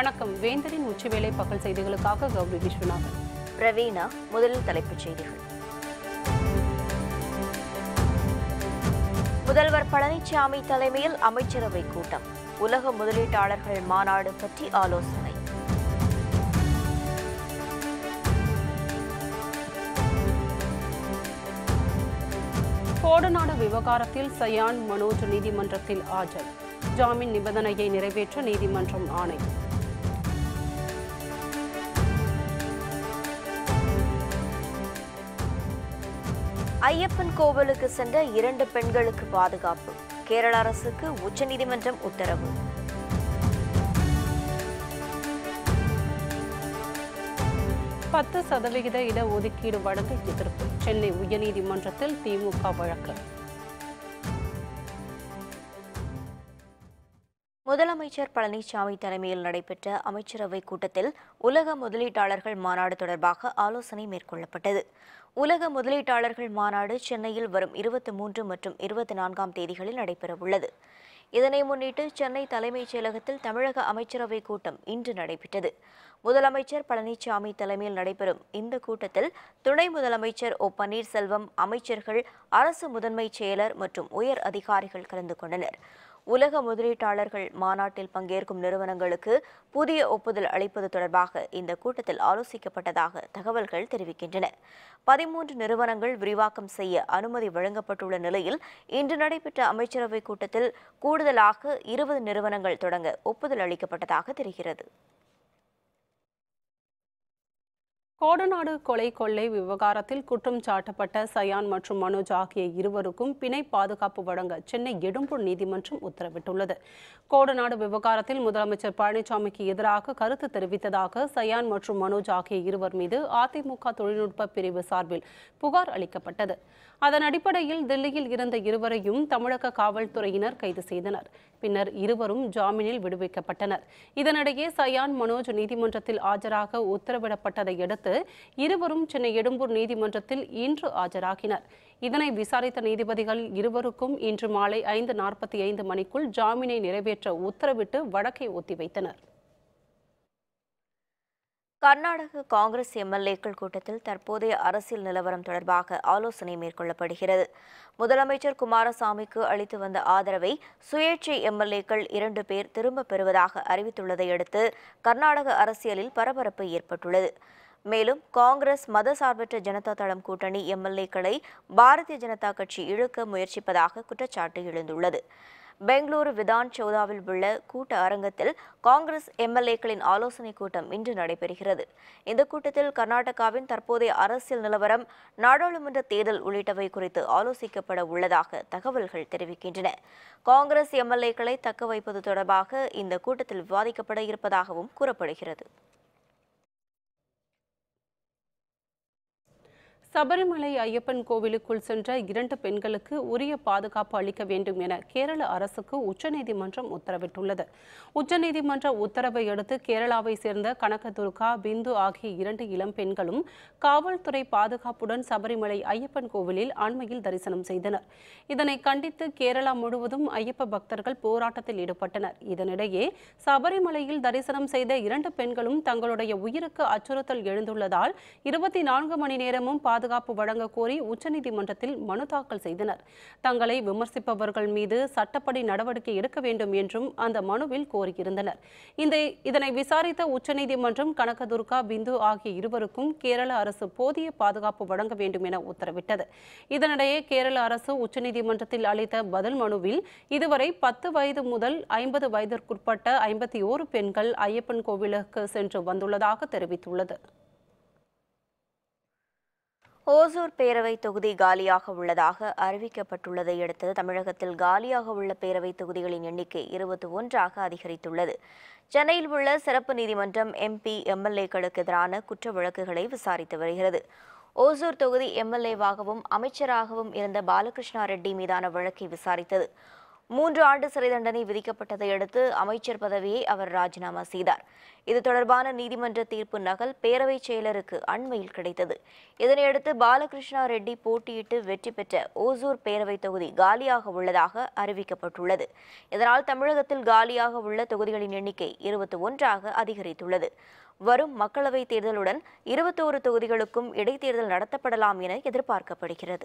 வணக்கம். வேந்தரின் உச்சிவேளை பகல் செய்திகளுக்காக கௌரி விஸ்வநாதன். பிரவீனா. முதலில் தலைப்புச் செய்திகள். முதல்வர் பழனிசாமி தலைமையில் அமைச்சரவை கூட்டம். உலக முதலீட்டாளர்கள் மாநாடு பற்றி ஆலோசனை. கோடநாடு விவகாரத்தில் சயான் மனோஜ் நீதிமன்றத்தில் ஆஜர். ஜாமீன் நிபந்தனையை நிறைவேற்ற நீதிமன்றம் ஆணை. ஐயப்பன் கோவிலுக்கு சென்ற 2 பெண்களுக்கு பாதுகாப்பு. கேரள அரசுக்கு உச்சநீதிமன்றம் உத்தரவு. %10 இடஒதுக்கீடு வழங்க எதிர்ப்பு. சென்னை உயர்நீதிமன்றத்தில் திமுக வழக்கு. முதலமைச்சர் பழனிசாமி தலைமையில் நடைபெற்ற அமைச்சரவைக் கூட்டத்தில் உலக முதலீட்டாளர்கள் மாநாடு தொடர்பாக ஆலோசனை மேற்கொள்ளப்பட்டது. உலக முதலீட்டாளர்கள் மாநாடு சென்னையில் வரும் 23 மற்றும் 24ஆம் தேதிகளில் நடைபெறவுள்ளது. இதனை முன்னிட்டு சென்னை தலைமைச் செயலகத்தில் தமிழக அமைச்சரவைக் கூட்டம் இன்று நடைபெற்றது. முதலமைச்சர் பழனிசாமி தலைமையில் நடைபெறும் இந்த கூட்டத்தில் துணை முதலமைச்சர் ஓ பன்னீர்செல்வம், அமைச்சர்கள், அரசு முதன்மைச் செயலர் மற்றும் உயர் அதிகாரிகள் கலந்து கொண்டனர். உலக முதலீட்டாளர்கள் மாநாட்டில் பங்கேற்கும் நிறுவனங்களுக்கு புதிய ஒப்புதல் அளிப்பது தொடர்பாக இந்த கூட்டத்தில் ஆலோசிக்கப்பட்டதாக தகவல்கள் தெரிவிக்கின்றன. 13 நிறுவனங்கள் விரிவாக்கம் செய்ய அனுமதி வழங்கப்பட்டுள்ள நிலையில் இன்று நடைபெற்ற அமைச்சரவைக் கூட்டத்தில் கூடுதலாக 20 நிறுவனங்கள் தொடங்க ஒப்புதல் அளிக்கப்பட்டதாக தெரிகிறது. கோடநாடு கொலை கொள்ளை விவகாரத்தில் குற்றம் சாட்டப்பட்ட சயான் மற்றும் மனோஜ் ஆகிய இருவருக்கும் பிணை பாதுகாப்பு வழங்க சென்னை எழும்பூர் நீதிமன்றம் உத்தரவிட்டுள்ளது. கோடநாடு விவகாரத்தில் முதலமைச்சர் பழனிசாமிக்கு எதிராக கருத்து தெரிவித்ததாக சயான் மற்றும் மனோஜ் ஆகிய இருவர் மீது அதிமுக தொழில்நுட்ப பிரிவு சார்பில் புகார் அளிக்கப்பட்டது. அதன் அடிப்படையில் தில்லியில் இருந்த இருவரையும் தமிழக காவல்துறையினர் கைது செய்தனர். பின்னர் இருவரும் ஜாமீனில் விடுவிக்கப்பட்டனர். இதனிடையே சயான், மனோஜ் நீதிமன்றத்தில் ஆஜராக உத்தரவிடப்பட்டதை அடுத்து இருவரும் சென்னை எழும்பூர் நீதிமன்றத்தில் இன்று ஆஜராகினர். இதனை விசாரித்த நீதிபதிகள் இருவருக்கும் இன்று மாலை 5:45 மணிக்குள் ஜாமீனை நிறைவேற்ற உத்தரவிட்டு வழக்கை ஒத்திவைத்தனர். கர்நாடக காங்கிரஸ் எம்எல்ஏக்கள் கூட்டத்தில் தற்போதைய அரசியல் நிலவரம் தொடர்பாக ஆலோசனை மேற்கொள்ளப்படுகிறது. முதலமைச்சர் குமாரசாமிக்கு அளித்து வந்த ஆதரவை சுயேட்சை எம்எல்ஏக்கள் 2 பேர் திரும்பப் பெறுவதாக அறிவித்துள்ளதை அடுத்து கர்நாடக அரசியலில் பரபரப்பு ஏற்பட்டுள்ளது. மேலும் காங்கிரஸ் மதசார்பற்ற ஜனதா தளம் கூட்டணி எம்எல்ஏக்களை பாரதிய ஜனதா கட்சி இழுக்க முயற்சிப்பதாக குற்றச்சாட்டு எழுந்துள்ளது. பெங்களூரு விதான் சௌதாவில் உள்ள கூட்ட அரங்கத்தில் காங்கிரஸ் எம்எல்ஏக்களின் ஆலோசனைக் கூட்டம் இன்று நடைபெறுகிறது. இந்த கூட்டத்தில் கர்நாடகாவின் தற்போதைய அரசியல் நிலவரம், நாடாளுமன்ற தேர்தல் உள்ளிட்டவை குறித்து ஆலோசிக்கப்பட உள்ளதாக தகவல்கள் தெரிவிக்கின்றன. காங்கிரஸ் எம்எல்ஏக்களை தக்க வைப்பது தொடர்பாக இந்த கூட்டத்தில் விவாதிக்கப்பட இருப்பதாகவும் கூறப்படுகிறது. சபரிமலை ஐயப்பன் கோவிலுக்குள் சென்ற 2 பெண்களுக்கு உரிய பாதுகாப்பு அளிக்க வேண்டும் என கேரள அரசுக்கு உச்சநீதிமன்றம் உத்தரவிட்டுள்ளது. உச்சநீதிமன்ற உத்தரவை அடுத்து கேரளாவை சேர்ந்த கனகதுர்கா, பிந்து ஆகிய 2 இளம் பெண்களும் காவல்துறை பாதுகாப்புடன் சபரிமலை ஐயப்பன் கோவிலில் அண்மையில் தரிசனம் செய்தனர். இதனை கண்டித்து கேரளா முழுவதும் ஐயப்ப பக்தர்கள் போராட்டத்தில் ஈடுபட்டனர். இதனிடையே சபரிமலையில் தரிசனம் செய்த 2 பெண்களும் தங்களுடைய உயிருக்கு அச்சுறுத்தல் எழுந்துள்ளதால் 24 மணி நேரமும் பாதுகாப்பு வழங்க கோரி உச்சநீதிமன்றத்தில் மனு தாக்கல் செய்தனர். தங்களை விமர்சிப்பவர்கள் மீது சட்டப்படி நடவடிக்கை எடுக்க வேண்டும் என்றும் அந்த மனுவில் கோரியிருந்தனர். இதனை விசாரித்த உச்சநீதிமன்றம் கனகதுர்கா, பிந்து ஆகிய இருவருக்கும் கேரள அரசு போதிய பாதுகாப்பு வழங்க வேண்டும் என உத்தரவிட்டது. இதனிடையே கேரள அரசு உச்சநீதிமன்றத்தில் அளித்த பதில் மனுவில் இதுவரை 10 வயது முதல் 50 வயதிற்குட்பட்ட 51 பெண்கள் ஐயப்பன் கோவிலுக்கு சென்று வந்துள்ளதாக தெரிவித்துள்ளது. ஓசூர் பேரவை தொகுதி காலியாக உள்ளதாக அறிவிக்கப்பட்டுள்ளதை அடுத்து தமிழகத்தில் காலியாக உள்ள பேரவை தொகுதிகளின் எண்ணிக்கை 21ஆக அதிகரித்துள்ளது. சென்னையில் உள்ள சிறப்பு நீதிமன்றம் எம்பி, எம்எல்ஏக்களுக்கு எதிரான குற்ற வழக்குகளை விசாரித்து வருகிறது. ஓசூர் தொகுதி எம்எல்ஏவாகவும் அமைச்சராகவும் இருந்த பாலகிருஷ்ணா ரெட்டி மீதான வழக்கை விசாரித்தது. 3 ஆண்டு சிறை தண்டனை விதிக்கப்பட்டதை அடுத்து அமைச்சர் பதவியை அவர் ராஜினாமா செய்தார். இது தொடர்பான நீதிமன்ற தீர்ப்பு நகல் பேரவைச் செயலருக்கு அண்மையில் கிடைத்தது. இதனையடுத்து பாலகிருஷ்ணா ரெட்டி போட்டியிட்டு வெற்றி பெற்ற ஓசூர் பேரவை தொகுதி காலியாக உள்ளதாக அறிவிக்கப்பட்டுள்ளது. இதனால் தமிழகத்தில் காலியாக உள்ள தொகுதிகளின் எண்ணிக்கை 21ஆக அதிகரித்துள்ளது. வரும் மக்களவைத் தேர்தலுடன் 21 தொகுதிகளுக்கும் இடைத்தேர்தல் நடத்தப்படலாம் என எதிர்பார்க்கப்படுகிறது.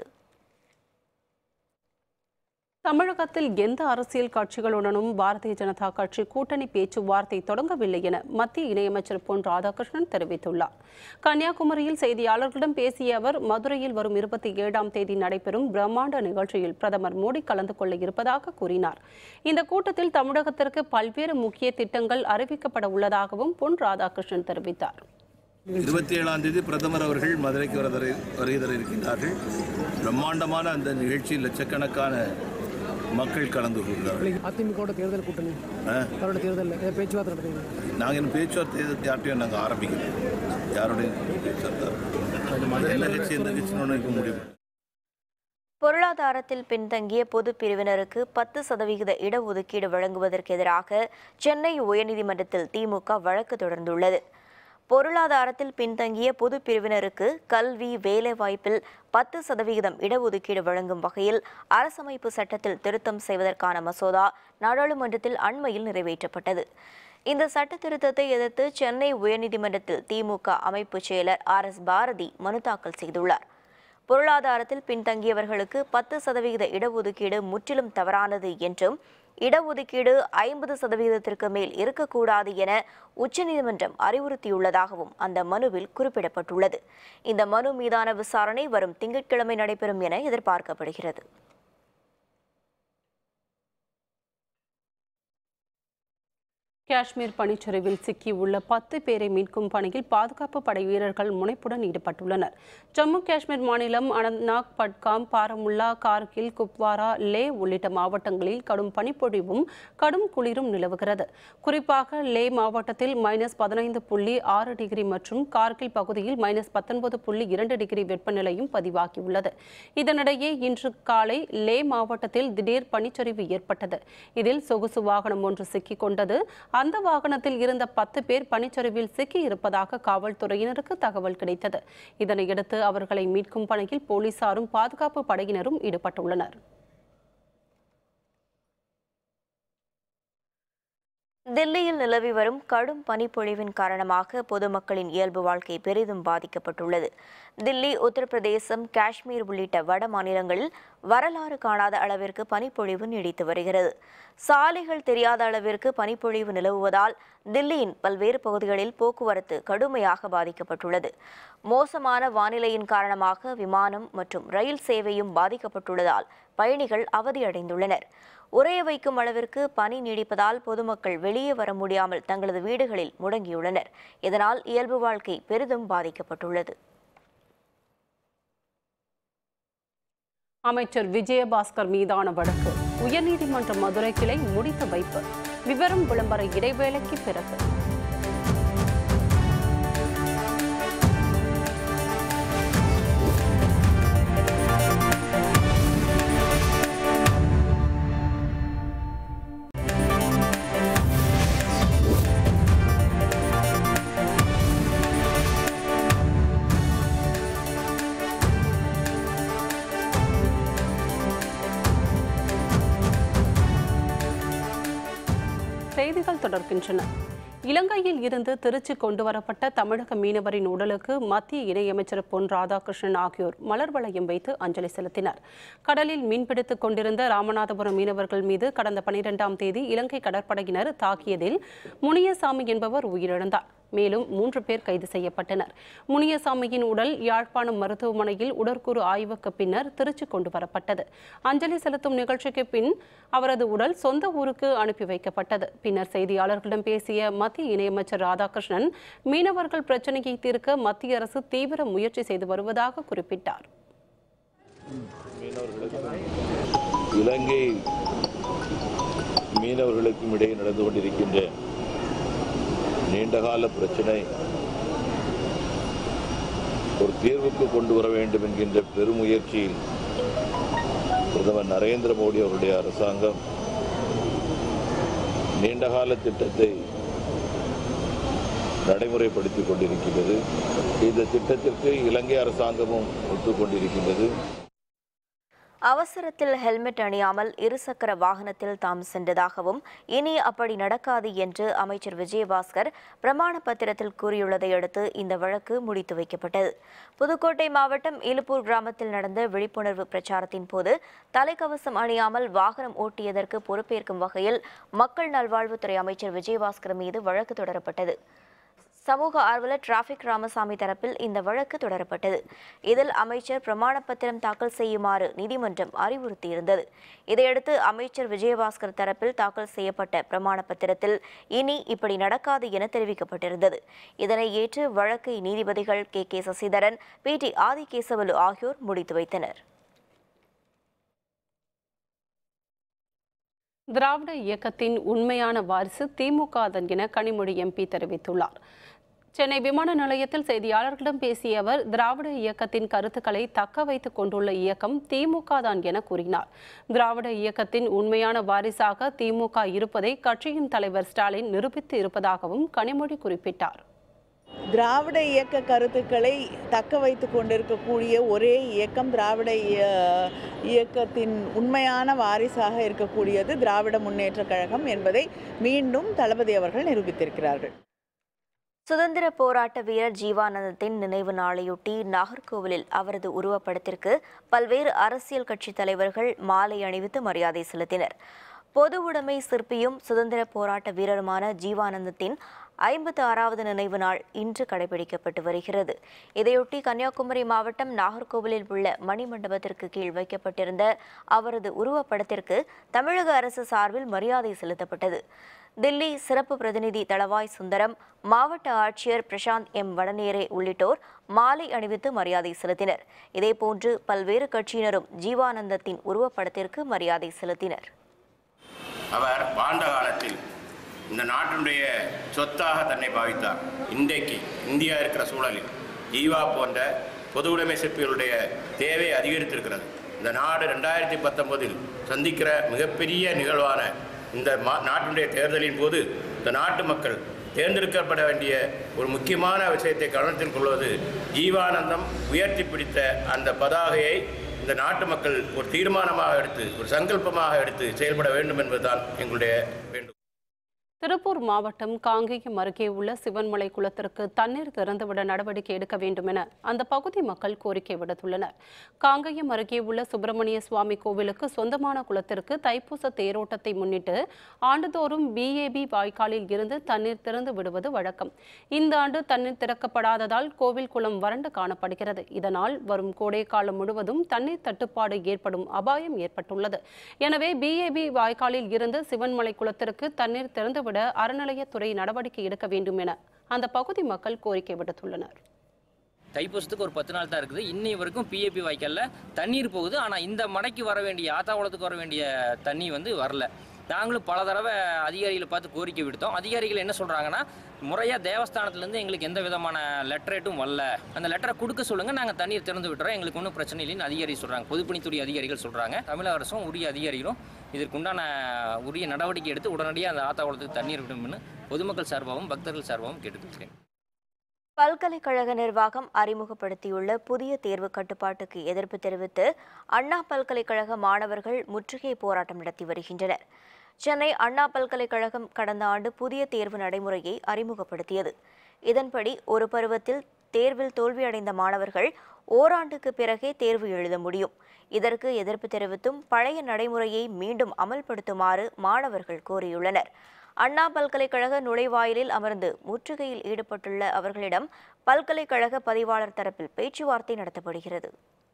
தமிழகத்தில் எந்த அரசியல் கட்சிகளுடனும் பாரதிய ஜனதா கட்சி கூட்டணி பேச்சுவார்த்தை தொடங்கவில்லை என மத்திய இணையமைச்சர் பொன் ராதாகிருஷ்ணன் தெரிவித்துள்ளார். கன்னியாகுமரியில் செய்தியாளர்களிடம் பேசிய அவர், மதுரையில் வரும் 27ஆம் தேதி நடைபெறும் பிரம்மாண்ட நிகழ்ச்சியில் பிரதமர் மோடி கலந்து கொள்ள இருப்பதாக கூறினார். இந்த கூட்டத்தில் தமிழகத்திற்கு பல்வேறு முக்கிய திட்டங்கள் அறிவிக்கப்பட உள்ளதாகவும் பொன் ராதாகிருஷ்ணன் தெரிவித்தார். 27ஆம் தேதி பிரதமர் அவர்கள் மதுரைக்கு வருகை தர இருக்கின்றார்கள். பிரம்மாண்டமான அந்த நிகழ்ச்சியில் லட்சக்கணக்கான மக்கள் கலந்து கொள்கிறார்கள். அதிமுக தேர்தல் கூட்டணி தேர்தல் பேச்சுவார்த்தை நடத்துங்க. நாங்கள் இன்னும் பேச்சுவார்த்தை யார்ட்டையும் நாங்கள் ஆரம்பிக்கிறோம். யாருடைய பேச்சுவார்த்தை எந்த கட்சி எந்த கட்சின்னு முடிவு. பொருளாதாரத்தில் பின்தங்கிய பொது பிரிவினருக்கு 10% இடஒதுக்கீடு வழங்குவதற்கு எதிராக சென்னை உயர்நீதிமன்றத்தில் திமுக வழக்கு தொடர்ந்துள்ளது. பொருளாதாரத்தில் பின்தங்கிய பொது பிரிவினருக்கு கல்வி, வேலைவாய்ப்பில் 10% இடஒதுக்கீடு வழங்கும் வகையில் அரசமைப்பு சட்டத்தில் திருத்தம் செய்வதற்கான மசோதா நாடாளுமன்றத்தில் அண்மையில் நிறைவேற்றப்பட்டது. இந்த சட்ட திருத்தத்தை எதிர்த்து சென்னை உயர்நீதிமன்றத்தில் திமுக அமைப்பு செயலர் RS பாரதி மனு தாக்கல் செய்துள்ளார். பொருளாதாரத்தில் பின்தங்கியவர்களுக்கு 10% இடஒதுக்கீடு முற்றிலும் தவறானது என்றும் இடஒதுக்கீடு 50%க்கு மேல் இருக்கக்கூடாது என உச்சநீதிமன்றம் அறிவுறுத்தியுள்ளதாகவும் அந்த மனுவில் குறிப்பிடப்பட்டுள்ளது. இந்த மனு மீதான விசாரணை வரும் திங்கட்கிழமை நடைபெறும் என எதிர்பார்க்கப்படுகிறது. காஷ்மீர் பனிச்சரிவில் சிக்கியுள்ள 10 பேரை மீட்கும் பணியில் பாதுகாப்பு படை வீரர்கள் முனைப்புடன் ஈடுபட்டுள்ளனர். ஜம்மு காஷ்மீர் மாநிலம் அனந்த்நாக், பட்காம், பாரமுல்லா, கார்கில், குப்வாரா, லே உள்ளிட்ட மாவட்டங்களில் கடும் பனிப்பொழிவும் கடும் குளிரும் நிலவுகிறது. குறிப்பாக லே மாவட்டத்தில் -15.6 டிகிரி மற்றும் கார்கில் பகுதியில் -19.2 டிகிரி வெப்பநிலையும் பதிவாகியுள்ளது. இதனிடையே இன்று காலை லே மாவட்டத்தில் திடீர் பனிச்சரிவு ஏற்பட்டது. இதில் சொகுசு வாகனம் ஒன்று சிக்கிக் கொண்டது. அந்த வாகனத்தில் இருந்த 10 பேர் பனிச்சரிவில் சிக்கி இருப்பதாக காவல்துறையினருக்கு தகவல் கிடைத்தது. இதனையடுத்து அவர்களை மீட்கும் பணியில் போலீசாரும் பாதுகாப்பு படையினரும் ஈடுபட்டுள்ளனர். தில்லியில் நிலவி வரும் கடும் பனிப்பொழிவின் காரணமாக பொதுமக்களின் இயல்பு வாழ்க்கை பெரிதும் பாதிக்கப்பட்டுள்ளது. தில்லி, உத்தரப்பிரதேசம், காஷ்மீர் உள்ளிட்ட வட மாநிலங்களில் வரலாறு காணாத அளவிற்கு பனிப்பொழிவு நீடித்து வருகிறது. சாலைகள் தெரியாத அளவிற்கு பனிப்பொழிவு நிலவுவதால் தில்லியின் பல்வேறு பகுதிகளில் போக்குவரத்து கடுமையாக பாதிக்கப்பட்டுள்ளது. மோசமான வானிலையின் காரணமாக விமானம் மற்றும் ரயில் சேவையும் பாதிக்கப்பட்டுள்ளதால் பயணிகள் அவதியடைந்துள்ளனர். உறைய வைக்கும் அளவிற்கு பனி நீடிப்பதால் பொதுமக்கள் வெளியே வர முடியாமல் தங்களது வீடுகளில் முடங்கியுள்ளனர். இதனால் இயல்பு வாழ்க்கை பெரிதும் பாதிக்கப்பட்டுள்ளது. அமைச்சர் விஜயபாஸ்கர் மீதான வழக்கு உயர்நீதிமன்ற மதுரை கிளை முடித்து வைப்பு. விவரம் விளம்பர இடைவேளைக்கு பிறகு. செய்திகள் தொடர்கின்றன. இலங்கையில் இருந்து திருச்சி கொண்டுவரப்பட்ட தமிழக மீனவரின் உடலுக்கு மத்திய இணையமைச்சர் பொன் ராதாகிருஷ்ணன் ஆகியோர் மலர் வளையம் வைத்து அஞ்சலி செலுத்தினர். கடலில் மீன்பிடித்துக் கொண்டிருந்த ராமநாதபுரம் மீனவர்கள் மீது கடந்த 12ஆம் தேதி இலங்கை கடற்படையினர் தாக்கியதில் முனியசாமி என்பவர் உயிரிழந்தார். மேலும் 3 பேர் கைது செய்யப்பட்டனர். முனியசாமியின் உடல் யாழ்ப்பாணம் மருத்துவமனையில் உடற்கூறு ஆய்வுக்கு பின்னர் திருச்சி கொண்டு வரப்பட்டது. அஞ்சலி செலுத்தும் நிகழ்ச்சிக்கு பின் அவரது உடல் சொந்த ஊருக்கு அனுப்பி வைக்கப்பட்டது. பின்னர் செய்தியாளர்களிடம் பேசிய மத்திய இணையமைச்சர் ராதாகிருஷ்ணன், மீனவர்கள் பிரச்சினையை தீர்க்க மத்திய அரசு தீவிர முயற்சி செய்து வருவதாக குறிப்பிட்டார். இலங்கை மீனவர்களுக்கும் இடையே நடந்து கொண்டிருக்கின்ற நீண்டகால பிரச்சனை ஒரு தீர்வுக்கு கொண்டு வர வேண்டும் என்கின்ற பெருமுயற்சியில் பிரதமர் நரேந்திர மோடி அவருடைய அரசாங்கம் நீண்டகால திட்டத்தை நடைமுறைப்படுத்திக் கொண்டிருக்கின்றது. இந்த திட்டத்திற்கு இலங்கை அரசாங்கமும் ஒத்துக்கொண்டிருக்கின்றது. அவசரத்தில் ஹெல்மெட் அணியாமல் இருசக்கர வாகனத்தில் தாம் சென்றதாகவும் இனி அப்படி நடக்காது என்று அமைச்சர் விஜயபாஸ்கர் பிரமாண பத்திரத்தில் கூறியுள்ளதை அடுத்து இந்த வழக்கு முடித்து வைக்கப்பட்டது. புதுக்கோட்டை மாவட்டம் இலுப்பூர் கிராமத்தில் நடந்த விழிப்புணர்வு பிரச்சாரத்தின் போது தலைக்கவசம் அணியாமல் வாகனம் ஓட்டியதற்கு பொறுப்பேற்கும் வகையில் மக்கள் நல்வாழ்வுத்துறை அமைச்சர் விஜயபாஸ்கர் மீது வழக்கு தொடரப்பட்டது. சமூக ஆர்வலர் டிராபிக் ராமசாமி தரப்பில் இந்த வழக்கு தொடரப்பட்டது. இதில் அமைச்சர் பிரமாண பத்திரம் தாக்கல் செய்யுமாறு நீதிமன்றம் அறிவுறுத்தியிருந்தது. இதையடுத்து அமைச்சர் விஜயபாஸ்கர் தரப்பில் தாக்கல் செய்யப்பட்ட பிரமாண பத்திரத்தில் இனி இப்படி நடக்காது என தெரிவிக்கப்பட்டிருந்தது. இதனை ஏற்று வழக்கை நீதிபதிகள் கே சசிதரன், PT ஆதிகேசவலு ஆகியோர் முடித்து வைத்தனர். திராவிட இயக்கத்தின் உண்மையான வாரிசு திமுக தான் என கனிமொழி MP தெரிவித்துள்ளார். சென்னை விமான நிலையத்தில் செய்தியாளர்களிடம் பேசிய அவர், திராவிட இயக்கத்தின் கருத்துக்களை தக்க வைத்துக் கொண்டுள்ள இயக்கம் திமுக தான் என கூறினார். திராவிட இயக்கத்தின் உண்மையான வாரிசாக திமுக இருப்பதை கட்சியின் தலைவர் ஸ்டாலின் நிரூபித்து இருப்பதாகவும் கனிமொழி குறிப்பிட்டார். திராவிட இயக்க கருத்துக்களை தக்க வைத்து கொண்டிருக்கக்கூடிய ஒரே இயக்கம் திராவிட இயக்கத்தின் உண்மையான வாரிசாக இருக்கக்கூடியது திராவிட முன்னேற்றக் கழகம் என்பதை மீண்டும் தளபதி அவர்கள் நிரூபித்திருக்கிறார்கள். சுதந்திர போராட்ட வீரர் ஜீவானந்தத்தின் நினைவு நாளையொட்டி நாகர்கோவிலில் அவரது உருவப்படத்திற்கு பல்வேறு அரசியல் கட்சி தலைவர்கள் மாலை அணிவித்து மரியாதை செலுத்தினர். பொது உடைமை சிற்பியும் சுதந்திர போராட்ட வீரருமான ஜீவானந்தத்தின் 56வது நினைவு நாள் இன்று கடைபிடிக்கப்பட்டு வருகிறது. இதையொட்டி கன்னியாகுமரி மாவட்டம் நாகர்கோவிலில் உள்ள மணிமண்டபத்திற்கு கீழ் வைக்கப்பட்டிருந்த அவரது உருவப்படத்திற்கு தமிழக அரசு சார்பில் மரியாதை செலுத்தப்பட்டது. தில்லி சிறப்பு பிரதிநிதி தளவாய் சுந்தரம், மாவட்ட ஆட்சியர் பிரசாந்த் வடநேரே உள்ளிட்டோர் மாலை அணிவித்து மரியாதை செலுத்தினர். இதேபோன்று பல்வேறு கட்சியினரும் ஜீவானந்தத்தின் உருவப்படத்திற்கு மரியாதை செலுத்தினர். அவர் வாழ்ந்த காலத்தில் இந்த நாட்டினுடைய சொத்தாக தன்னை பாவித்தார். இன்றைக்கு இந்தியா இருக்கிற சூழலில் ஜீவா போன்ற பொது உடைமை சிற்பிகளுடைய தேவை அதிகரித்திருக்கிறது. இந்த நாடு 2019 சந்திக்கிற மிகப்பெரிய நிகழ்வான இந்த நாட்டினுடைய தேர்தலின் போது இந்த நாட்டு மக்கள் தேர்ந்தெடுக்கப்பட வேண்டிய ஒரு முக்கியமான விஷயத்தை கவனத்தில் கொள்வது ஜீவானந்தம் உயர்த்தி பிடித்த அந்த பதாகையை இந்த நாட்டு மக்கள் ஒரு தீர்மானமாக எடுத்து ஒரு சங்கல்பமாக எடுத்து செயல்பட வேண்டும் என்பதுதான் எங்களுடைய வேண்டும். திருப்பூர் மாவட்டம் காங்கேயம் அருகே உள்ள சிவன்மலை குளத்திற்கு தண்ணீர் திறந்துவிட நடவடிக்கை எடுக்க வேண்டும் என அந்த பகுதி மக்கள் கோரிக்கை விடுத்துள்ளனர். காங்கேயம் அருகே உள்ள சுப்பிரமணிய சுவாமி கோவிலுக்கு சொந்தமான குளத்திற்கு தைப்பூச தேரோட்டத்தை முன்னிட்டு ஆண்டுதோறும் BAB வாய்க்காலில் இருந்து தண்ணீர் திறந்து விடுவது வழக்கம். இந்த ஆண்டு தண்ணீர் திறக்கப்படாததால் கோவில் குளம் வறண்டு காணப்படுகிறது. இதனால் வரும் கோடை காலம் முழுவதும் தண்ணீர் தட்டுப்பாடு ஏற்படும் அபாயம் ஏற்பட்டுள்ளது. எனவே BAB வாய்க்காலில் இருந்து சிவன்மலை குளத்திற்கு தண்ணீர் திறந்து அறநிலையத்துறை நடவடிக்கை எடுக்க வேண்டும் என அந்த பகுதி மக்கள் கோரிக்கை விடுத்துள்ளனர். தைப்பூசத்துக்கு ஒரு 10 நாள் தான் இருக்குது. இன்னை வரைக்கும் PAB வாய்க்கால்ல தண்ணீர் போகுது. ஆனால் இந்த மடைக்கு வர வேண்டிய ஆத்தாவளத்துக்கு வர வேண்டிய தண்ணி வரல. நாங்களும் பல தடவை அதிகாரிகளை பார்த்து கோரிக்கை விடுத்தோம். அதிகாரிகள் என்ன சொல்கிறாங்கன்னா, முறையாக தேவஸ்தானத்துலேருந்து எங்களுக்கு எந்த விதமான லெட்டரேட்டும் வரல, அந்த லெட்டரை கொடுக்க சொல்லுங்கள், நாங்கள் தண்ணீர் திறந்து விட்டுறோம், எங்களுக்கு ஒன்றும் பிரச்சனை இல்லைன்னு அதிகாரி சொல்கிறாங்க. பொதுப்பணித்துறை அதிகாரிகள் சொல்கிறாங்க. தமிழக அரசும் உரிய அதிகாரிகளும் இதற்குண்டான உரிய நடவடிக்கை எடுத்து உடனடியாக அந்த ஆத்தாவளத்துக்கு தண்ணீர் விடும்னு பொதுமக்கள் சார்பாகவும் பக்தர்கள் சார்பாகவும் கேட்டுக்கொள்கிறேன். பல்கலைக்கழக நிர்வாகம் அறிமுகப்படுத்தியுள்ள புதிய தேர்வு கட்டுப்பாட்டுக்கு எதிர்ப்பு தெரிவித்து அண்ணா பல்கலைக்கழக மாணவர்கள் முற்றுகை போராட்டம் நடத்தி வருகின்றனர். சென்னை அண்ணா பல்கலைக்கழகம் கடந்த ஆண்டு புதிய தேர்வு நடைமுறையை அறிமுகப்படுத்தியது. இதன்படி ஒரு பருவத்தில் தேர்வில் தோல்வியடைந்த மாணவர்கள் ஓராண்டுக்கு பிறகே தேர்வு எழுத முடியும். இதற்கு எதிர்ப்பு தெரிவித்தும் பழைய நடைமுறையை மீண்டும் அமல்படுத்துமாறு மாணவர்கள் கோரியுள்ளனர். அண்ணா பல்கலைக்கழக நுழைவாயிலில் அமர்ந்து முற்றுகையில் ஈடுபட்டுள்ள அவர்களிடம் பல்கலைக்கழக பதிவாளர் தரப்பில் பேச்சுவார்த்தை நடத்தப்படுகிறது.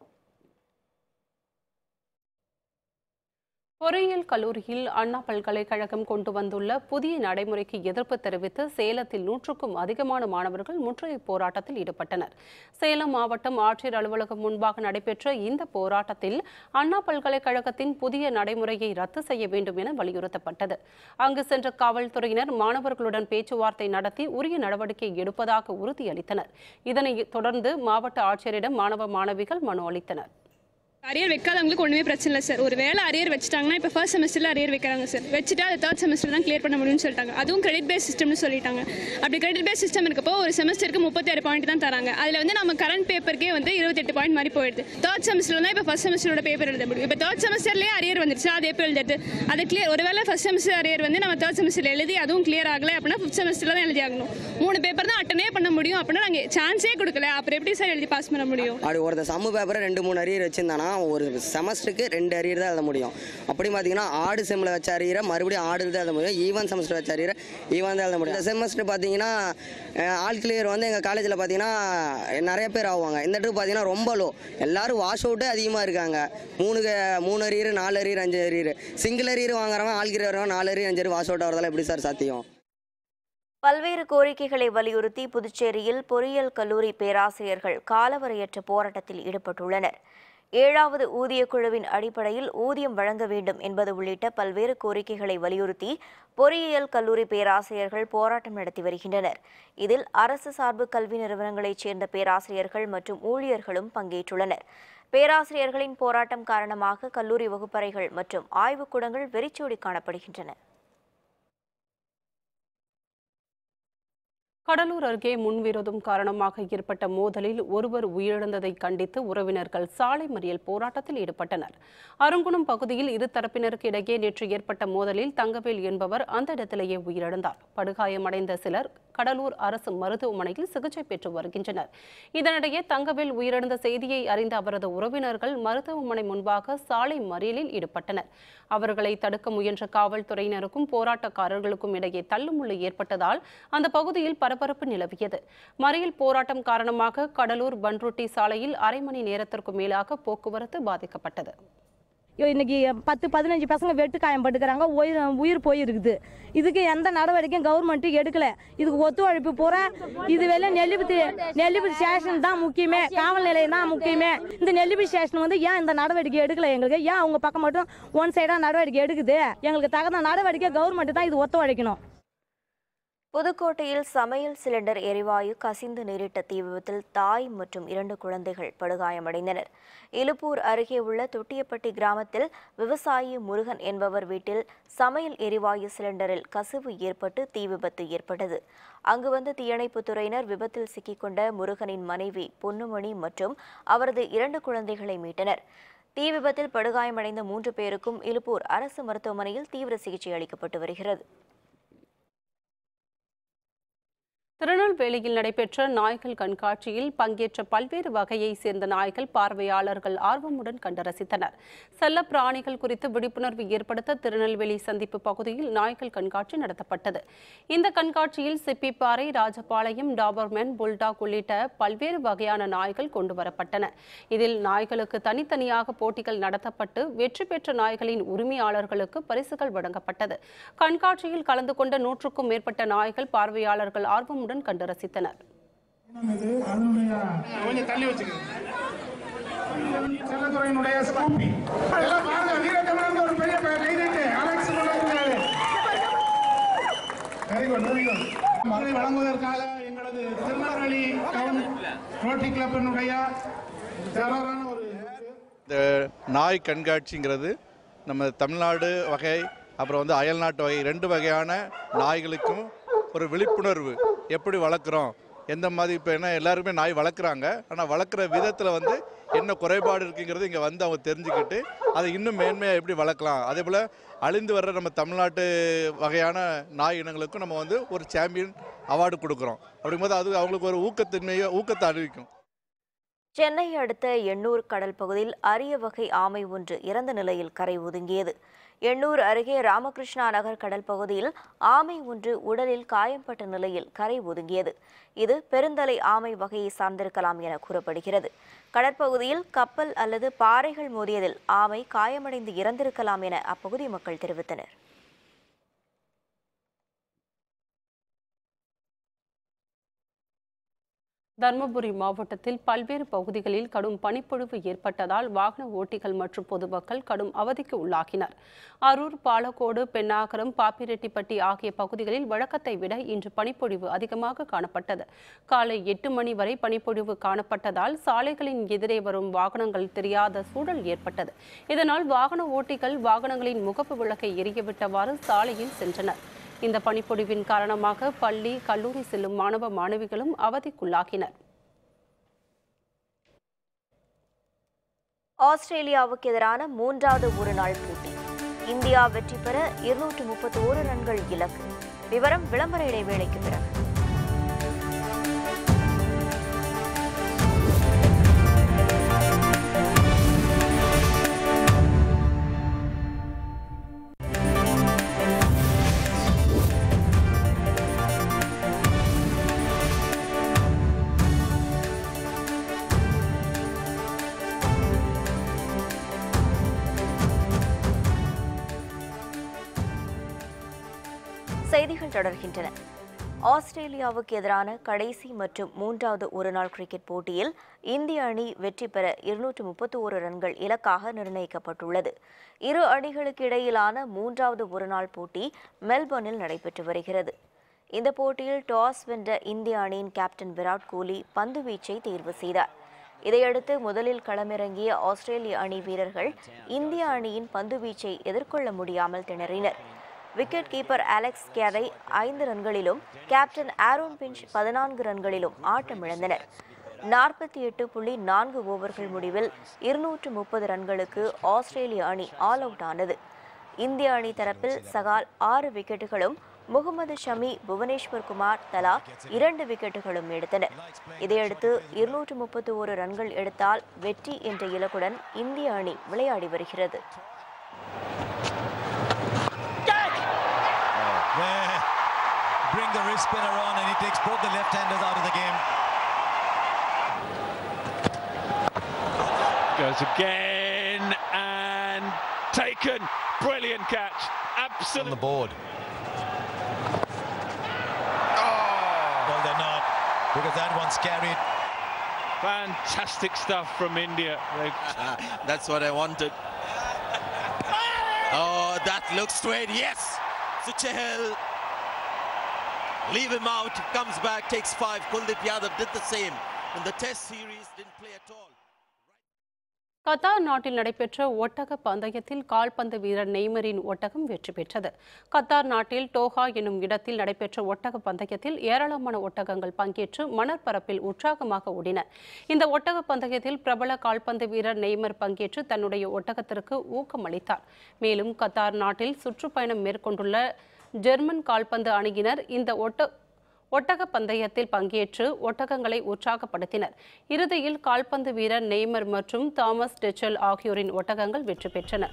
பொறியியல் கல்லூரியில் அண்ணா பல்கலைக்கழகம் கொண்டு வந்துள்ள புதிய நடைமுறைக்கு எதிர்ப்பு தெரிவித்து சேலத்தில் 100க்கும் அதிகமான மாணவர்கள் முற்றுகை போராட்டத்தில் ஈடுபட்டனர். சேலம் மாவட்டம் ஆட்சியர் அலுவலகம் முன்பாக நடைபெற்ற இந்த போராட்டத்தில் அண்ணா பல்கலைக்கழகத்தின் புதிய நடைமுறையை ரத்து செய்ய வேண்டும் என வலியுறுத்தப்பட்டது. அங்கு சென்ற காவல்துறையினர் மாணவர்களுடன் பேச்சுவார்த்தை நடத்தி உரிய நடவடிக்கை எடுப்பதாக உறுதியளித்தனர். இதனைத் தொடர்ந்து மாவட்ட ஆட்சியரிடம் மாணவ மாணவிகள் மனு அளித்தனர். அரியர் வைக்காதவங்களுக்கு ஒன்றுமே பிரச்சனை இல்லை சார். ஒரு வேளை அரியர் வச்சுட்டாங்கன்னா இப்போ ஃபர்ஸ்ட் செமஸ்டரில் அரியர் வைக்கிறாங்க சார். வச்சுட்டா அது தேர்ட் செமஸ்டர் தான் கிளியர் பண்ண முடியும்னு சொல்லிட்டாங்க. அதுவும் கிரெடிட் பேஸ் சிஸ்டம்னு சொல்லிட்டாங்க. அப்படி கிரெடிட் பேஸ் சிஸ்டம் இருக்கப்போ ஒரு செமஸ்டருக்கு 36 பாயிண்ட் தான் தராங்க. அதில் வந்து நம்ம கரண்ட் பேப்பருக்கே வந்து 28 பாயிண்ட் மாதிரி போயிடுது. தேர்ட் செமஸ்டரில் தான் இப்போ ஃபர்ஸ்ட் செமஸ்டரோட பேப்பர் எழுத முடியும். இப்போ தேர்ட் செமஸ்டர்லேயே அரியர் வந்துருச்சு, அது எப்போ எழுதுறது? அதை கிளியர் ஒருவேளை ஃபர்ஸ்ட் செமஸ்டர் அரியர் வந்து நம்ம தேர்ட் செமஸ்டரில் எழுதி அதுவும் கிளியர் ஆகலை அப்படின்னா ஃபிஃப்த் செமஸ்டரில் தான் எழுதி ஆகணும். 3 பேப்பர் தான் அட்டனே பண்ண முடியும். அப்படின்னா நாங்கள் சான்ஸே கொடுக்கல, அப்புறம் எப்படி சார் எழுதி பாஸ் பண்ண முடியும்? அப்படி ஒரு சம்மு பேப்பரை 2-3 அரியர் வச்சிருந்தானா ஒரு செமஸ்டருக்கு 2 அரியர் தான் எழுத முடியும். அப்படி பார்த்தீங்கன்னா ஆடு செம்மில் வச்ச அரியரை மறுபடியும் ஆடு தான் எழுத முடியும். ஈவன் செமஸ்டர் வச்ச அரியரை ஈவன் தான் எழுத முடியும். இந்த செமஸ்டர் பார்த்தீங்கன்னா ஆல் கிளியர் வந்து எங்கள் காலேஜில் பார்த்தீங்கன்னா நிறைய பேர் ஆகுவாங்க. இந்த இடத்துக்கு பார்த்தீங்கன்னா ரொம்ப லோ, எல்லாரும் வாஷ் அவுட்டு அதிகமாக இருக்காங்க. 3 arrear 4 arrear 5 arrear single arrear வாங்குறவன் ஆல் கிளியர் வரவன் 4 அரியர் 5 அரியர் வாஷ் அவுட் ஆகிறதால எப்படி சார் சாத்தியம்? பல்வேறு கோரிக்கைகளை வலியுறுத்தி புதுச்சேரியில் பொறியியல் கல்லூரி பேராசிரியர்கள் காலவரையற்ற போராட்டத்தில் ஈடுபட்டுள்ளனர். 7வது ஊதிய குழுவின் அடிப்படையில் ஊதியம் வழங்க வேண்டும் என்பது உள்ளிட்ட பல்வேறு கோரிக்கைகளை வலியுறுத்தி பொறியியல் கல்லூரி பேராசிரியர்கள் போராட்டம் நடத்தி வருகின்றனர். இதில் அரசு சார்பு கல்வி நிறுவனங்களைச் சேர்ந்த பேராசிரியர்கள் மற்றும் ஊழியர்களும் பங்கேற்றுள்ளனர். பேராசிரியர்களின் போராட்டம் காரணமாக கல்லூரி வகுப்பறைகள் மற்றும் ஆய்வுக்கூடங்கள் வெறிச்சோடி காணப்படுகின்றன. கடலூர் அருகே முன்விரோதம் காரணமாக ஏற்பட்ட மோதலில் ஒருவர் உயிரிழந்ததை கண்டித்து உறவினர்கள் சாலை மறியல் போராட்டத்தில் ஈடுபட்டனர். அருங்குணம் பகுதியில் இரு தரப்பினருக்கு இடையே நேற்று ஏற்பட்ட மோதலில் தங்கவேல் என்பவர் அந்த இடத்திலேயே உயிரிழந்தார். படுகாயமடைந்த சிலர் கடலூர் அரசு மருத்துவமனையில் சிகிச்சை பெற்று வருகின்றனர். இதனிடையே தங்கவேல் உயிரிழந்த செய்தியை அறிந்த அவரது உறவினர்கள் மருத்துவமனை முன்பாக சாலை மறியலில் ஈடுபட்டனர். அவர்களை தடுக்க முயன்ற காவல்துறையினருக்கும் போராட்டக்காரர்களுக்கும் இடையே தள்ளுமுள்ளு ஏற்பட்டதால் அந்த பகுதியில் பரபரப்பு நிலவியது. மறியல் போராட்டம் காரணமாக கடலூர் பன்ருட்டி சாலையில் அரை மணி நேரத்திற்கு மேலாக போக்குவரத்து பாதிக்கப்பட்டது. இன்னைக்கு 10-15 பசங்க வெட்டு காயம் பட்டுக்கிறாங்க, உயிர் போயிருக்குது. இதுக்கு எந்த நடவடிக்கையும் கவர்மெண்ட் எடுக்கல. இதுக்கு ஒத்துழைப்பு பூரா இது வெளில நெல்லிபுத்தி ஸ்டேஷன் தான் முக்கியமே, காவல் நிலையம் தான் முக்கியமே. இந்த நெல்லிபுத்தி ஸ்டேஷன் வந்து ஏன் இந்த நடவடிக்கை எடுக்கல? எங்களுக்கு ஏன் அவங்க பக்கம் மட்டும் ஒன் சைடா நடவடிக்கை எடுக்குது? எங்களுக்கு தகுந்த நடவடிக்கை கவர்மெண்ட் தான் இது ஒத்துழைக்கணும். புதுக்கோட்டையில் சமையல் சிலிண்டர் எரிவாயு கசிந்து நேரிட்ட தீ விபத்தில் தாய் மற்றும் 2 குழந்தைகள் படுகாயமடைந்தனர். இலுப்பூர் அருகே உள்ள தொட்டியப்பட்டி கிராமத்தில் விவசாயி முருகன் என்பவர் வீட்டில் சமையல் எரிவாயு சிலிண்டரில் கசிவு ஏற்பட்டு தீ விபத்து ஏற்பட்டது. அங்கு வந்த தீயணைப்புத் துறையினர் விபத்தில் சிக்கிக்கொண்ட முருகனின் மனைவி பொன்னுமணி மற்றும் அவரது 2 குழந்தைகளை மீட்டனர். தீ விபத்தில் படுகாயமடைந்த 3 பேருக்கும் இலுப்பூர் அரசு மருத்துவமனையில் தீவிர சிகிச்சை அளிக்கப்பட்டு வருகிறது. திருநெல்வேலியில் நடைபெற்ற நாய்கள் கண்காட்சியில் பங்கேற்ற பல்வேறு வகையை சேர்ந்த நாய்கள் பார்வையாளர்கள் ஆர்வமுடன் கண்டு ரசித்தனர். செல்ல பிராணிகள் குறித்து விழிப்புணர்வு ஏற்படுத்த திருநெல்வேலி சந்திப்பு பகுதியில் நாய்கள் கண்காட்சி நடத்தப்பட்டது. இந்த கண்காட்சியில் சிப்பிப்பாறை, ராஜபாளையம், டாபர்மேன், புல்டாக் உள்ளிட்ட பல்வேறு வகையான நாய்கள் கொண்டு வரப்பட்டன. இதில் நாய்களுக்கு தனித்தனியாக போட்டிகள் நடத்தப்பட்டு வெற்றி பெற்ற நாய்களின் உரிமையாளர்களுக்கு பரிசுகள் வழங்கப்பட்டது. கண்காட்சியில் கலந்து கொண்ட 100க்கும் மேற்பட்ட நாய்கள் பார்வையாளர்கள் ஆர்வமுடன் கண்டு ரசித்தனர். வழங்குவதற்காக எங்களது திருநெல்வேலி ரோட்டரி கிளப்பினுடைய இந்த நாய் கண்காட்சிங்கிறது நம்ம தமிழ்நாடு வகை அப்புறம் வந்து அயல்நாட்டு வகை 2 வகையான நாய்களுக்கும் ஒரு விழிப்புணர்வு எப்படி வளர்க்குறோம், எந்த மாதிரி. இப்போ என்ன எல்லாருமே நாய் வளர்க்குறாங்க, ஆனால் வளர்க்குற விதத்தில் வந்து என்ன குறைபாடு இருக்குங்கிறது இங்கே வந்து அவங்க தெரிஞ்சுக்கிட்டு அதை இன்னும் மேன்மையாக எப்படி வளர்க்கலாம். அதே போல் அழிந்து வர்ற நம்ம தமிழ்நாட்டு வகையான நாய் இனங்களுக்கும் நம்ம வந்து ஒரு சாம்பியன் அவார்டு கொடுக்குறோம். அப்படிங்கும்போது அது அவங்களுக்கு ஒரு ஊக்கத்தை அறிவிக்கும். சென்னை அடுத்த எண்ணூர் கடல் பகுதியில் அரிய வகை ஆமை ஒன்று இறந்த நிலையில் கரை ஒதுங்கியது. எண்ணூர் அருகே ராமகிருஷ்ணா நகர் கடல் பகுதியில் ஆமை ஒன்று உடலில் காயம்பட்ட நிலையில் கரை ஒதுங்கியது. இது பெருந்தலை ஆமை வகையை சார்ந்திருக்கலாம் என கூறப்படுகிறது. கடற்பகுதியில் கப்பல் அல்லது பாறைகள் மோதியதில் ஆமை காயமடைந்து இறந்திருக்கலாம் என அப்பகுதி மக்கள் தெரிவித்தனர். தருமபுரி மாவட்டத்தில் பல்வேறு பகுதிகளில் கடும் பனிப்பொழிவு ஏற்பட்டதால் வாகன ஓட்டிகள் மற்றும் பொதுமக்கள் கடும் அவதிக்கு உள்ளாகினர். அரூர், பாலக்கோடு, பெண்ணாகரம், பாப்பிரெட்டிப்பட்டி ஆகிய பகுதிகளில் வழக்கத்தை விட இன்று பனிப்பொழிவு அதிகமாக காணப்பட்டது. காலை 8 மணி வரை பனிப்பொழிவு காணப்பட்டதால் சாலைகளின் எதிரே வரும் வாகனங்கள் தெரியாத சூழல் ஏற்பட்டது. இதனால் வாகன ஓட்டிகள் வாகனங்களின் முகப்பு விளக்கை எரியவிட்டவாறு சாலையில் சென்றனர். இந்த பனிப்பொழிவின் காரணமாக பள்ளி, கல்லூரி செல்லும் மாணவ மாணவிகளும் அவதிக்குள்ளாகினர். ஆஸ்திரேலியாவுக்கு எதிரான 3வது ஒருநாள் போட்டி. இந்தியா வெற்றி பெற 231 ரன்கள் இலக்கு. விவரம் விளம்பர இடைவேளைக்கு பிறகு. செய்திகள் தொடர்கின்றன. ஆஸ்திரேலியாவுக்கு எதிரான கடைசி மற்றும் 3வது ஒருநாள் கிரிக்கெட் போட்டியில் இந்திய அணி வெற்றி பெற 231 ரன்கள் இலக்காக நிர்ணயிக்கப்பட்டுள்ளது. இரு அணிகளுக்கு இடையிலான 3வது ஒருநாள் போட்டி மெல்பர்னில் நடைபெற்று வருகிறது. இந்த போட்டியில் டாஸ் வென்ற இந்திய அணியின் கேப்டன் விராட் கோலி பந்து வீச்சை தேர்வு செய்தார். இதையடுத்து முதலில் களமிறங்கிய ஆஸ்திரேலிய அணி வீரர்கள் இந்திய அணியின் பந்து வீச்சை எதிர்கொள்ள முடியாமல் திணறினர். விக்கெட் கீப்பர் அலெக்ஸ் கேரை 5 ரன்களிலும் கேப்டன் ஆரோன் பிஞ்ச் 14 ரன்களிலும் ஆட்டமிழந்தனர். 48.4 ஓவர்கள் முடிவில் 230 ரன்களுக்கு ஆஸ்திரேலிய அணி ஆல் அவுட் ஆனது. இந்திய அணி தரப்பில் சகால் 6 விக்கெட்டுகளும் முகமது ஷமி, புவனேஸ்வர் குமார் தலா 2 விக்கெட்டுகளும் எடுத்தனர். இதையடுத்து 231 ரன்கள் எடுத்தால் வெற்றி என்ற இலக்குடன் இந்திய அணி விளையாடி வருகிறது. Bring the wrist spinner on and he takes both the left-handers out of the game. Goes again and taken. Brilliant catch. Absolutely. On the board. Well, they're not, because that one's carried. Fantastic stuff from India. That's what I wanted. Oh, that looks straight. Yes. So Chahal, leave him out, comes back, takes 5. Kuldeep Yadav did the same in the test series, didn't play at all. Qatar நாட்டில் நடைபெற்ற ஒட்டக பந்தயத்தில் கால்பந்து வீரர் நெய்மரின் ஒட்டகம் வெற்றி பெற்றது. Qatar நாட்டில் டோஹா என்னும் இடத்தில் நடைபெற்ற ஒட்டக பந்தயத்தில் ஏராளமான ஒட்டகங்கள் பங்கேற்று மணற்பரப்பில் உற்சாகமாக ஓடின. இந்த ஒட்டக பந்தயத்தில் பிரபல கால்பந்து வீரர் நெய்மர் பங்கேற்று தன்னுடைய ஒட்டகத்திற்கு ஊக்கமளித்தார். மேலும் கத்தார் நாட்டில் சுற்றுப்பயணம் மேற்கொண்டுள்ள ஜெர்மன் கால்பந்து அணியினர் இந்த ஒட்டக பந்தயத்தில் பங்கேற்று ஒட்டகங்களை உற்சாகப்படுத்தினர். இறுதியில் கால்பந்து வீரர் நெய்மர் மற்றும் தாமஸ் டெச்சல் ஆகியோரின் ஒட்டகங்கள் வெற்றி பெற்றன.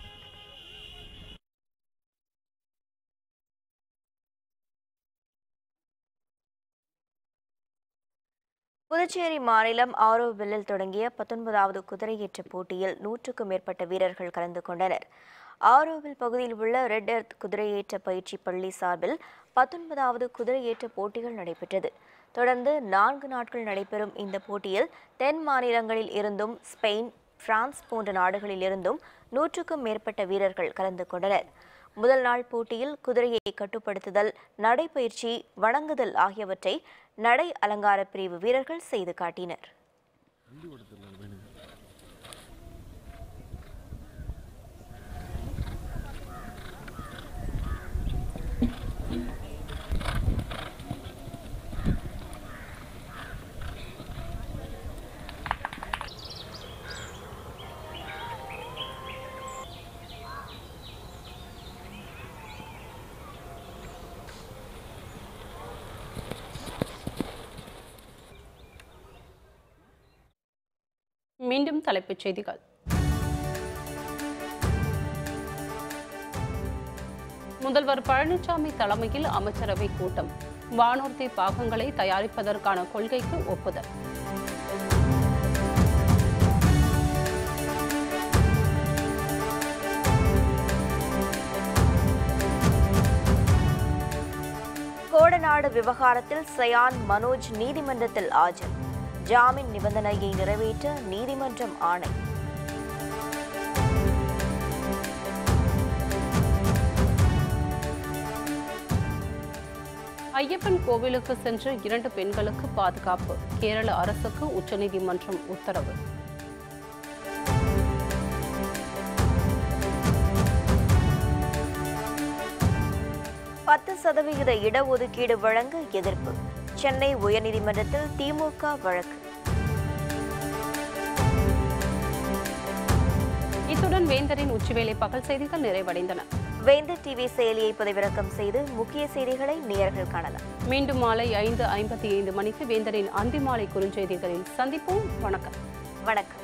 புதுச்சேரி மாநிலம் ஆரோவில்லில் தொடங்கிய 19வது குதிரையேற்ற போட்டியில் 100க்கும் மேற்பட்ட வீரர்கள் கலந்து கொண்டனர். ஆரோவில் பகுதியில் உள்ள ரெட் எர்த் குதிரையேற்ற பயிற்சி பள்ளி சார்பில் 19வது குதிரையேற்ற போட்டிகள் நடைபெற்றது. தொடர்ந்து 4 நாட்கள் நடைபெறும் இந்த போட்டியில் தென் மாநிலங்களில் இருந்தும் ஸ்பெயின், பிரான்ஸ் போன்ற நாடுகளில் இருந்தும் 100க்கும் மேற்பட்ட வீரர்கள் கலந்து கொண்டனர். முதல் நாள் போட்டியில் குதிரையை கட்டுப்படுத்துதல், நடைப்பயிற்சி, வணங்குதல் ஆகியவற்றை நடை அலங்கார பிரிவு வீரர்கள் செய்து காட்டினர். மீண்டும் தலைப்புச் செய்திகள். முதல்வர் பழனிசாமி தலைமையில் அமைச்சரவை கூட்டம். வானூர்தி பாகங்களை தயாரிப்பதற்கான கொள்கைக்கு ஒப்புதல். கோடநாடு தமிழ்நாடு விவகாரத்தில் சயான் மனோஜ் நீதிமன்றத்தில் ஆஜர். ஜாமீன் நிபந்தனையை நிறைவேற்ற நீதிமன்றம் ஆணை. ஐயப்பன் கோவிலுக்கு சென்ற 2 பெண்களுக்கு பாதுகாப்பு. கேரள அரசுக்கு உச்சநீதிமன்றம் உத்தரவு. %10 இடஒதுக்கீடு வழங்க எதிர்ப்பு. சென்னை உயர்நீதிமன்றத்தில் திமுக வழக்கு. இத்துடன் வேந்தரின் உச்சிவேளை பகல் செய்திகள் நிறைவடைந்தன. வேந்தர் டிவி செயலியை பதிவிறக்கம் செய்து முக்கிய செய்திகளை நேயர்கள் காணலாம். மீண்டும் மாலை 5:55 மணிக்கு வேந்தரின் அந்திமாலை குறுஞ்செய்திகளில் சந்திப்போம். வணக்கம்.